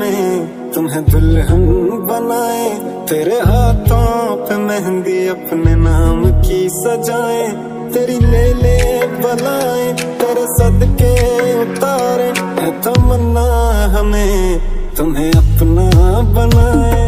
हमें तुम्हें दुल्हन बनाए, तेरे हाथों पे मेहंदी अपने नाम की सजाए, तेरी ले ले बलाए तेरे सदके उतारे, है तमन्ना हमें तुम्हें अपना बनाए।